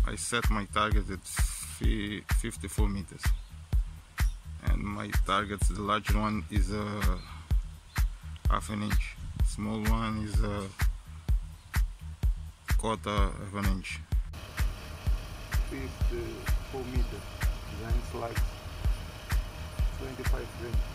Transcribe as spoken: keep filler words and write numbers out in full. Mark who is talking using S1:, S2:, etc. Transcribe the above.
S1: I set my target at fifty-four meters, and my target, the larger one, is a uh, half an inch. Small one is a uh, quarter of an inch.
S2: fifty-four meters, then it's like twenty-five grams.